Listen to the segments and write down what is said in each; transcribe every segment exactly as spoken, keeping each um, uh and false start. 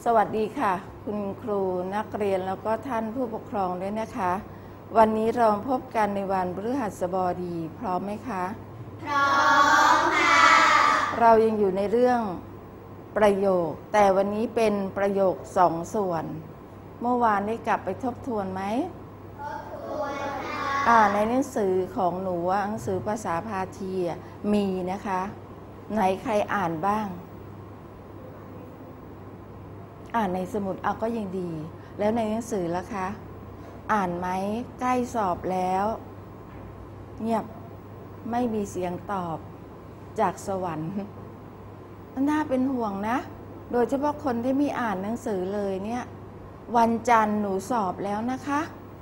สวัสดีค่ะคุณครูนักเรียนแล้วก็ท่านผู้ปกครองด้วยนะคะวันนี้เราพบกันในวันพฤหัสบดีพร้อมไหมคะพร้อมค่ะเรายังอยู่ในเรื่องประโยคแต่วันนี้เป็นประโยคสองส่วนเมื่อวานได้กลับไปทบทวนไหมทบทวนค่ะอ่าในหนังสือของหนูหนังสือภาษาพาทีมีนะคะไหนใครอ่านบ้างอ่านในสมุดเอาก็ยังดีแล้วในหนังสือล่ะคะอ่านไหมใกล้สอบแล้วเงียบไม่มีเสียงตอบจากสวรรค์น่าเป็นห่วงนะโดยเฉพาะคนที่ไม่อ่านหนังสือเลยเนี่ยวันจันทร์หนูสอบแล้วนะคะ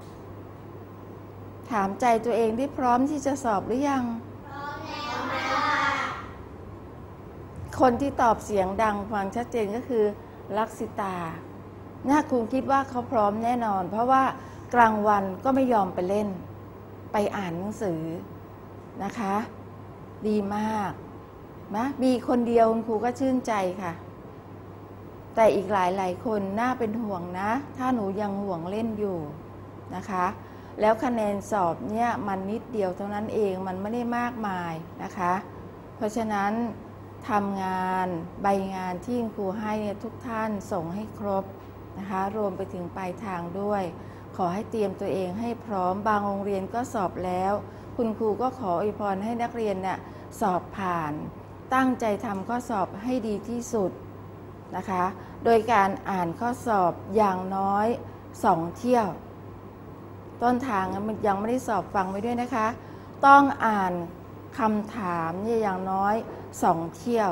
ถามใจตัวเองที่พร้อมที่จะสอบหรือยังพร้อมแล้วค่ะคนที่ตอบเสียงดังฟังชัดเจนก็คือลักษิตาน่าคุณคิดว่าเขาพร้อมแน่นอนเพราะว่ากลางวันก็ไม่ยอมไปเล่นไปอ่านหนังสือนะคะดีมากนะมีคนเดียวคุณครูก็ชื่นใจค่ะแต่อีกหลายหลายคนน่าเป็นห่วงนะถ้าหนูยังห่วงเล่นอยู่นะคะแล้วคะแนนสอบเนี่ยมันนิดเดียวเท่านั้นเองมันไม่ได้มากมายนะคะเพราะฉะนั้นทำงานใบงานที่ครูให้เนี่ยทุกท่านส่งให้ครบนะคะรวมไปถึงปลายทางด้วยขอให้เตรียมตัวเองให้พร้อมบางโรงเรียนก็สอบแล้วคุณครูก็ขออวยพรให้นักเรียนเนี่ยสอบผ่านตั้งใจทำข้อสอบให้ดีที่สุดนะคะโดยการอ่านข้อสอบอย่างน้อยสองเที่ยวต้นทางมันยังไม่ได้สอบฟังไว้ด้วยนะคะต้องอ่านคำถามเนี่ยอย่างน้อยสองเที่ยว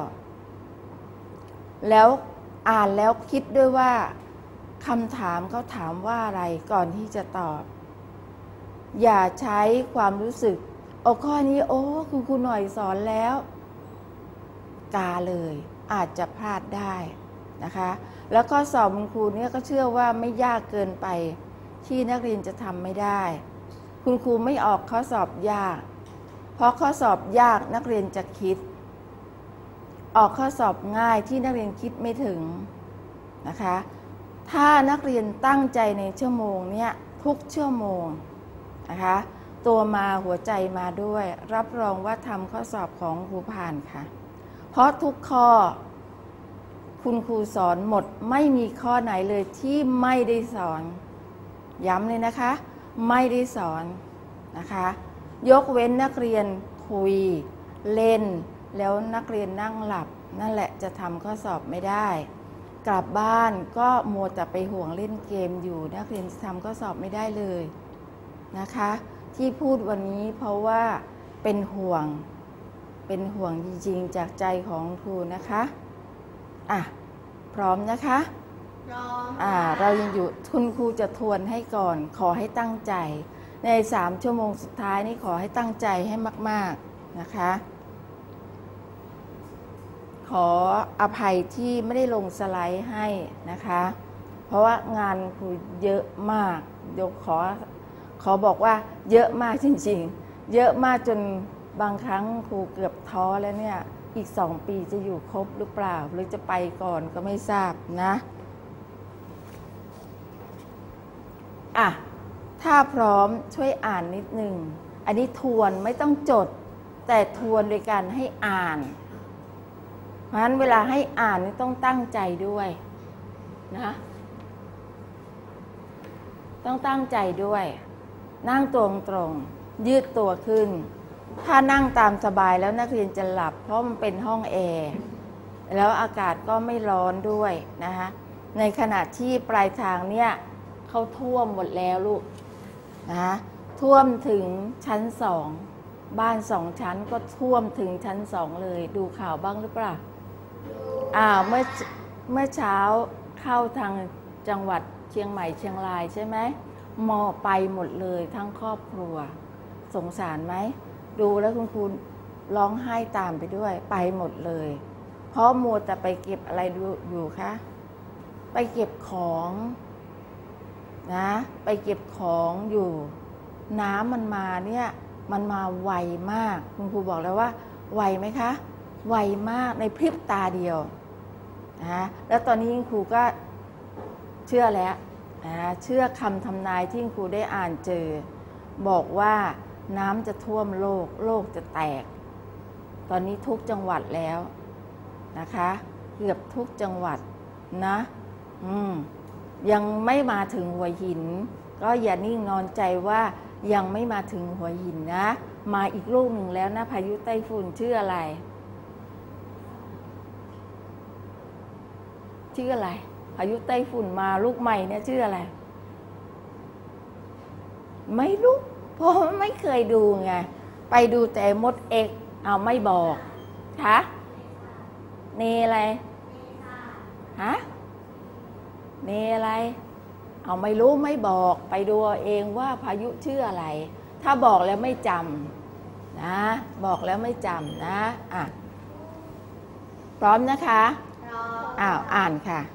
แล้วอ่านแล้วคิดด้วยว่าคำถามเขาถามว่าอะไรก่อนที่จะตอบอย่าใช้ความรู้สึกโอ้ข้อนี้โอ้คุณครูหน่อยสอนแล้วกาเลยอาจจะพลาดได้นะคะแล้วข้อสอบคุณครูเนี่ยก็เชื่อว่าไม่ยากเกินไปที่นักเรียนจะทำไม่ได้คุณครูไม่ออกข้อสอบยากเพราะข้อสอบยากนักเรียนจะคิดออกข้อสอบง่ายที่นักเรียนคิดไม่ถึงนะคะถ้านักเรียนตั้งใจในชั่วโมงเนี้ยทุกชั่วโมงนะคะตัวมาหัวใจมาด้วยรับรองว่าทำข้อสอบของครูผ่านค่ะเพราะทุกข้อคุณครูสอนหมดไม่มีข้อไหนเลยที่ไม่ได้สอนย้ำเลยนะคะไม่ได้สอนนะคะยกเว้นนักเรียนคุยเล่นแล้วนักเรียนนั่งหลับนั่นแหละจะทำข้อสอบไม่ได้กลับบ้านก็มัวแต่ไปห่วงเล่นเกมอยู่นักเรียนจะทำข้อสอบไม่ได้เลยนะคะที่พูดวันนี้เพราะว่าเป็นห่วงเป็นห่วงจริงๆจากใจของครูนะคะอ่ะพร้อมนะคะพร้อมอ่าเรายังอยู่คุณครูจะทวนให้ก่อนขอให้ตั้งใจในสามชั่วโมงสุดท้ายนี้ขอให้ตั้งใจให้มากๆนะคะขออภัยที่ไม่ได้ลงสไลด์ให้นะคะเพราะว่างานครูเยอะมากเดี๋ยวขอขอบอกว่าเยอะมากจริงๆเยอะมากจนบางครั้งครูเกือบท้อแล้วเนี่ยอีกสองปีจะอยู่ครบหรือเปล่าหรือจะไปก่อนก็ไม่ทราบนะอ่ะถ้าพร้อมช่วยอ่านนิดนึงอันนี้ทวนไม่ต้องจดแต่ทวนโดยการให้อ่านเพราะฉะนั้นเวลาให้อ่านนี่ต้องตั้งใจด้วยนะต้องตั้งใจด้วยนั่งตรงตรงยืดตัวขึ้นถ้านั่งตามสบายแล้วนักเรียนจะหลับเพราะมันเป็นห้องแอร์แล้วอากาศก็ไม่ร้อนด้วยนะคะในขณะที่ปลายทางเนี่ยเขาท่วมหมดแล้วลูกนะท่วมถึงชั้นสองบ้านสองชั้นก็ท่วมถึงชั้นสองเลยดูข่าวบ้างหรือเปล่าอ่าเมื่อเมื่อเช้าเข้าทางจังหวัดเชียงใหม่เชียงรายใช่ไหมมอไปหมดเลยทั้งครอบครัวสงสารไหมดูแล้วคุณครูร้องไห้ตามไปด้วยไปหมดเลยเพราะมัวแต่ไปเก็บอะไรอยู่คะไปเก็บของนะไปเก็บของอยู่น้ำมันมาเนี่ยมันมาไวมากคุณครูบอกแล้วว่าไวไหมคะไวมากในพริบตาเดียวนะแล้วตอนนี้ครูก็เชื่อแล้วนะเชื่อคำทำนายที่ครูได้อ่านเจอบอกว่าน้ำจะท่วมโลกโลกจะแตกตอนนี้ทุกจังหวัดแล้วนะคะเกือบทุกจังหวัดนะอืมยังไม่มาถึงหัวหินก็อย่านิ่งนอนใจว่ายังไม่มาถึงหัวหินนะมาอีกลูกหนึ่งแล้วนะพายุไต้ฝุ่นชื่ออะไรชื่ออะไรพายุไต้ฝุ่นมาลูกใหม่เนี่ยชื่ออะไรไม่รู้เพราะไม่เคยดูไงไปดูแต่มดเอ็กเอาไม่บอกคะเนอะไรฮะเนอะไรเอาไม่รู้ไม่บอกไปดูเองว่าพายุชื่ออะไรถ้าบอกแล้วไม่จำนะบอกแล้วไม่จำนะอ่ะพร้อมนะคะอ้าวอ่านค่ะ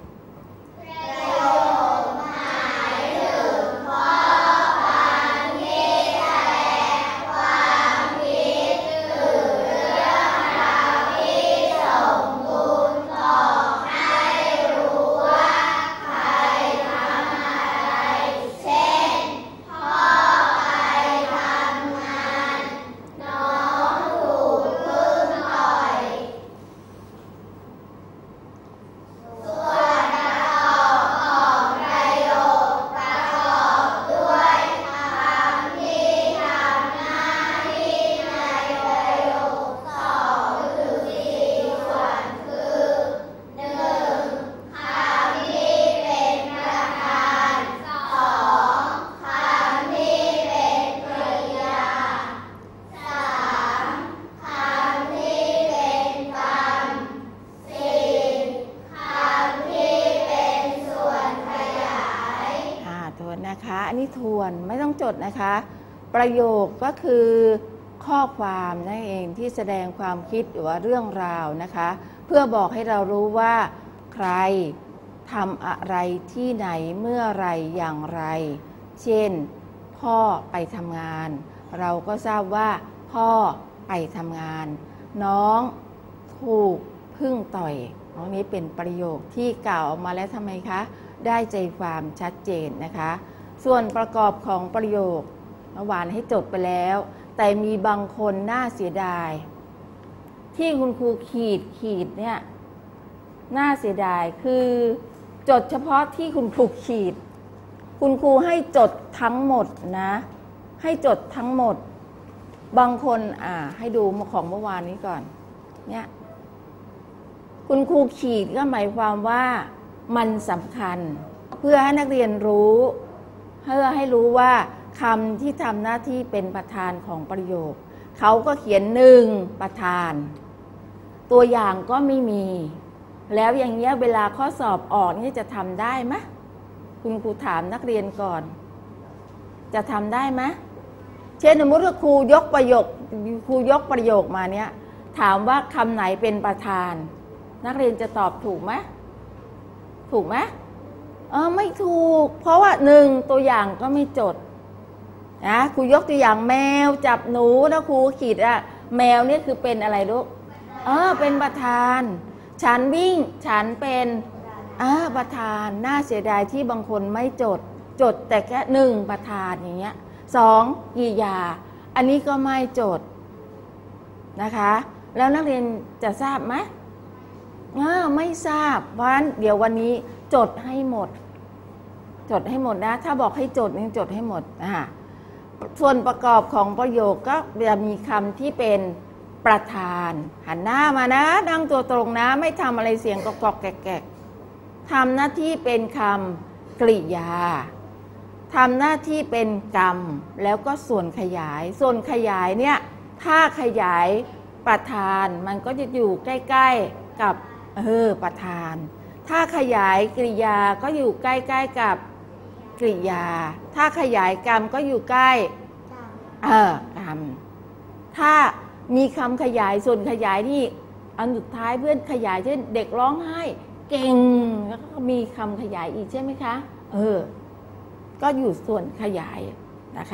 นะคะอันนี้ทวนไม่ต้องจดนะคะประโยคก็คือข้อความนั่นเองที่แสดงความคิดหรือว่าเรื่องราวนะคะเพื่อบอกให้เรารู้ว่าใครทำอะไรที่ไหนเมื่อไรอย่างไรเช่นพ่อไปทำงานเราก็ทราบว่าพ่อไปทำงานน้องถูกพึ่งต่อยน้องนี้เป็นประโยคที่กล่าวออกมาแล้วทำไมคะได้ใจความชัดเจนนะคะส่วนประกอบของประโยคเมื่อวานให้จดไปแล้วแต่มีบางคนน่าเสียดายที่คุณครูขีดขีดเนี่ยน่าเสียดายคือจดเฉพาะที่คุณครูขีดคุณครูให้จดทั้งหมดนะให้จดทั้งหมดบางคนอ่าให้ดูของเมื่อวานนี้ก่อนเนี่ยคุณครูขีดก็หมายความว่ามันสำคัญเพื่อให้นักเรียนรู้เพื่อให้รู้ว่าคำที่ทำหน้าที่เป็นประธานของประโยคเขาก็เขียนหนึ่งประธานตัวอย่างก็ไม่มีแล้วอย่างเงี้ยเวลาข้อสอบออกนี่จะทำได้ไหมคุณครูถามนักเรียนก่อนจะทำได้ไหมเช่นสมมติว่าครูยกประโยคครูยกประโยคมาเนี้ยถามว่าคำไหนเป็นประธานนักเรียนจะตอบถูกไหมถูกไหมเออไม่ถูกเพราะว่าหนึ่งตัวอย่างก็ไม่จดนะครูยกตัวอย่างแมวจับหนูนะครูขีดอะแมวนี่คือเป็นอะไรลูกเออเป็นประธานฉันวิ่งฉันเป็นอ่าประธานน่าเสียดายที่บางคนไม่จดจดแต่แค่หนึ่งประธานอย่างเงี้ยสองกิริยาอันนี้ก็ไม่จดนะคะแล้วนักเรียนจะทราบไหมไม่ทราบเพราะฉะนั้นเดี๋ยววันนี้จดให้หมดจดให้หมดนะถ้าบอกให้จดนี่จดให้หมดนะคะส่วนประกอบของประโยคก็จะมีคำที่เป็นประธานหันหน้ามานะนั่งตัวตรงนะไม่ทำอะไรเสียงกอกๆแกะๆทำหน้าที่เป็นคำกริยาทำหน้าที่เป็นกรรมแล้วก็ส่วนขยายส่วนขยายเนี่ยถ้าขยายประธานมันก็จะอยู่ใกล้ๆกับเออประธานถ้าขยายกริยาก็อยู่ใกล้ๆกับกริยาถ้าขยายกรรมก็อยู่ใกล้เออกรรมถ้ามีคำขยายส่วนขยายนี่อันสุดท้ายเพื่อนขยายเช่นเด็กร้องไห้เก่งแล้วก็มีคำขยายอีกใช่ไหมคะเออก็อยู่ส่วนขยายนะคะ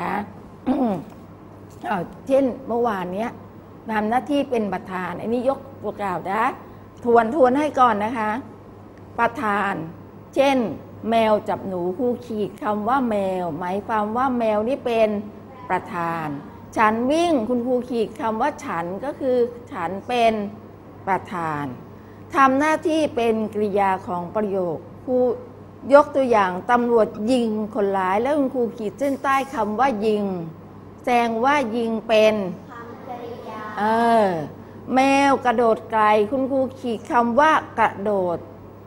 เช่นเมื่อวานนี้ทำหน้าที่เป็นประธานอันนี้ยกตัวกล่าวนะทวนทวนให้ก่อนนะคะประธานเช่นแมวจับหนูครูขีดคำว่าแมวหมายความว่าแมวนี่เป็นประธาน ฉันวิ่งคุณครูขีดคำว่าฉันก็คือฉันเป็นประธานทำหน้าที่เป็นกริยาของประโยคครูยกตัวอย่างตำรวจยิงคนร้ายแล้วคุณครูขีดเส้นใต้คำว่ายิงแสดงว่ายิงเป็นคำกริยาเออแมวกระโดดไกลคุณครูขีดคำว่ากระโดด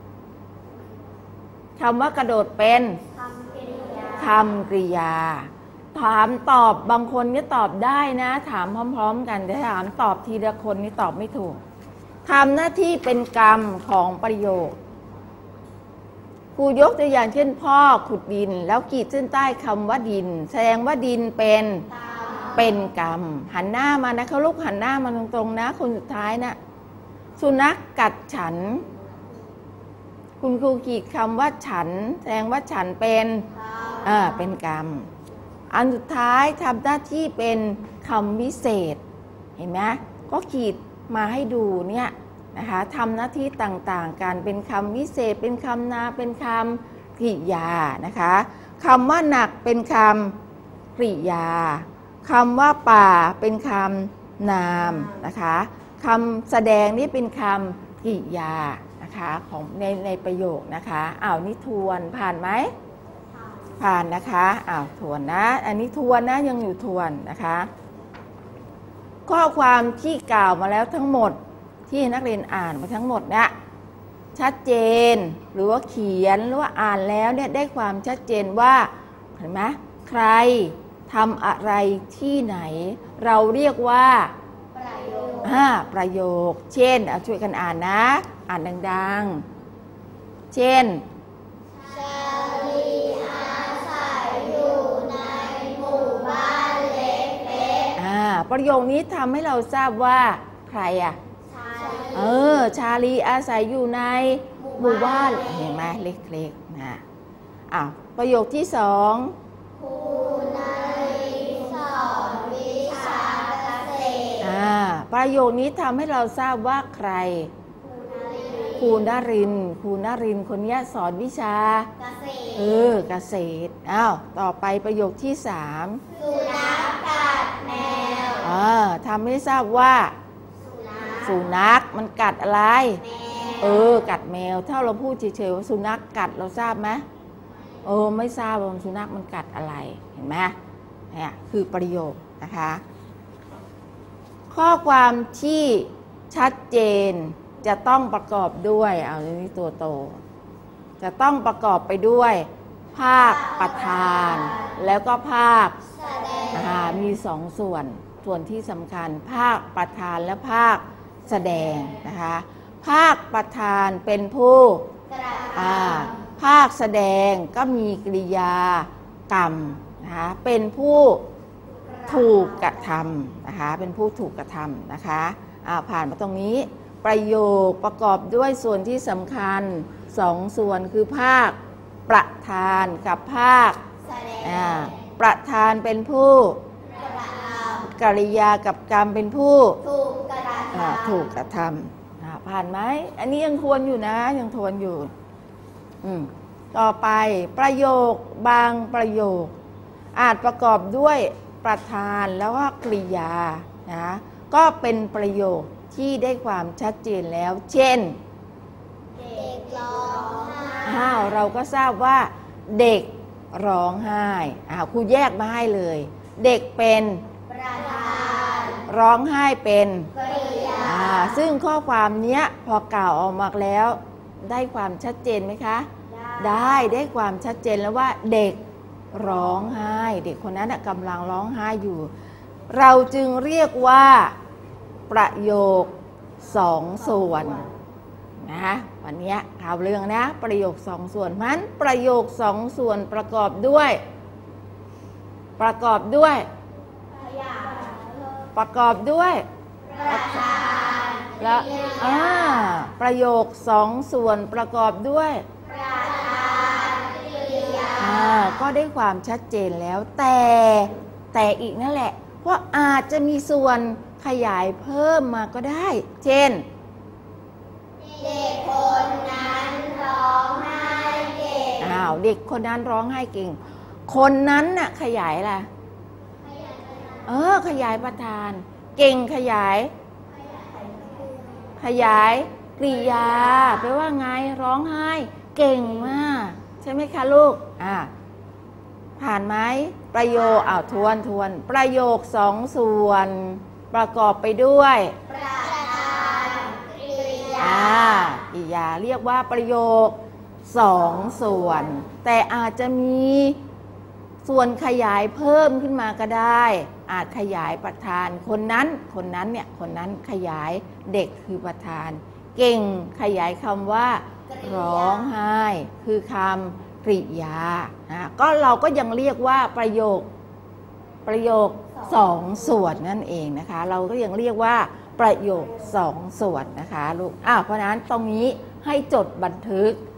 คำว่ากระโดดเป็นคำกริยาคำกริยาถามตอบบางคนนี่ตอบได้นะถามพร้อมๆกันแต่ถามตอบทีละคนนี่ตอบไม่ถูกทำหน้าที่เป็นกรรมของประโยคครูยกตัวอย่างเช่นพ่อขุดดินแล้วขีดเส้นใต้คำว่าดินแสดงว่าดินเป็นเป็นกรรมหันหน้ามานะเขาลูกหันหน้ามาตรงๆนะคนสุดท้ายนะสุนัขกัดฉันคุณครูขีดคำว่าฉันแสดงว่าฉันเป็นเออเป็นกรรมอันสุดท้ายทำหน้าที่เป็นคำวิเศษเห็นไหมก็ขีดมาให้ดูเนี่ยนะคะทำหน้าที่ต่างๆกันเป็นคำวิเศษเป็นคำนาเป็นคำกริยานะคะคำว่าหนักเป็นคำกริยาคำว่าป่าเป็นคำนามนะคะคำแสดงนี่เป็นคำกริยานะคะของในในประโยคนะคะอ้าวนี่ทวนผ่านไหมผ่านนะคะอ้าวทวนนะอันนี้ทวนนะยังอยู่ทวนนะคะข้อความที่กล่าวมาแล้วทั้งหมดที่นักเรียนอ่านมาทั้งหมดเนี่ยชัดเจนหรือว่าเขียนหรือว่าอ่านแล้วเนี่ยได้ความชัดเจนว่าเห็นไหมใครทำอะไรที่ไหนเราเรียกว่าประโยคอ่าประโยคเช่นช่วยกันอ่านนะอ่านดังๆเช่นชาลีอาศัยอยู่ในหมู่บ้านเล็กๆอ่าประโยคนี้ทำให้เราทราบว่าใครอ่ะเออชาลีอาศัยอยู่ในหมู่บ้านเห็นไหมเล็กๆนะอ้าวประโยคที่สองครูนารีสอนวิชาเกษตรอ่าประโยคนี้ทำให้เราทราบว่าใครครูนรินทร์ครูนรินทร์คนนี้สอนวิชาเกษตรเออเกษตรอ้าวต่อไปประโยคที่สามสุนัขกัดแมวอ่าทำให้ทราบว่าสุนัขมันกัดอะไรเออกัดแมวถ้าเราพูดเฉยๆว่าสุนัขกัดเราทราบไหมเออไม่ทราบว่าสุนัขมันกัดอะไรเห็นไหมเนี่ยคือประโยคนะคะข้อความที่ชัดเจนจะต้องประกอบด้วยเอาอันนี้ตัวโตจะต้องประกอบไปด้วยภาคประธานแล้วก็ภาคอ่ามีสองส่วนส่วนที่สำคัญภาคประธานและภาคแสดงนะคะภาคประธานเป็นผู้อ่าภาคแสดงก็มีกริยากรรมนะคะเป็นผู้ถูกกระทำนะคะเป็นผู้ถูกกระทำนะคะอ่าผ่านมาตรงนี้ประโยคประกอบด้วยส่วนที่สำคัญสองส่วนคือภาคประธานกับภาคอ่าประธานเป็นผู้กริยากับกรรมเป็นผู้ถูกกระทำถูกกระทำผ่านไหมอันนี้ยังทวนอยู่นะยังทวนอยู่อืมต่อไปประโยคบางประโยคอาจประกอบด้วยประธานแล้วก็กริยานะก็เป็นประโยคที่ได้ความชัดเจนแล้วเช่นเด็กร้องไห้อ้าวเราก็ทราบว่าเด็กร้องไห้อ้าวครูแยกมาให้เลยเด็กเป็นประธานร้องไห้เป็นกริยาซึ่งข้อความนี้พอกล่าวออกมาแล้วได้ความชัดเจนไหมคะได้ได้ความชัดเจนแล้วว่าเด็กร้องไห้เด็กคนนั้นกำลังร้องไห้อยู่เราจึงเรียกว่าประโยคสองส่วนนะวันนี้ข่าวเรื่องนะประโยคสองส่วนมันประโยคสองส่วนประกอบด้วยประกอบด้วยประกอบด้วยประธานและอ่าประโยคสองส่วนประกอบด้วยประธานกริยาอ่าก็ได้ความชัดเจนแล้วแต่แต่อีกนั่นแหละเพราะอาจจะมีส่วนขยายเพิ่มมาก็ได้เช่นเด็กคนนั้นร้องไห้เก่งอ้าวาวเด็กคนนั้นร้องไห้เก่งคนนั้นน่ะขยายล่ะเออขยายประธานเก่งขยายขยายกริยาแปลว่าไงร้องไห้เก่งมากใช่ไหมคะลูกอ่าผ่านไหมประโยคอ้าวทวนทวนประโยคสองส่วนประกอบไปด้วยประธานกริยาอ่ากริยาเรียกว่าประโยคสองส่วนแต่อาจจะมีส่วนขยายเพิ่มขึ้นมาก็ได้อาจขยายประธานคนนั้นคนนั้นเนี่ยคนนั้นขยายเด็กคือประธานเก่งขยายคำว่าร้องไห้คือคำกริยาอ่ะก็เราก็ยังเรียกว่าประโยคประโยคสองส่วนนั่นเองนะคะเราก็ยังเรียกว่าประโยคสองส่วนนะคะลูกอ้าวเพราะฉะนั้นตรงนี้ให้จดบันทึก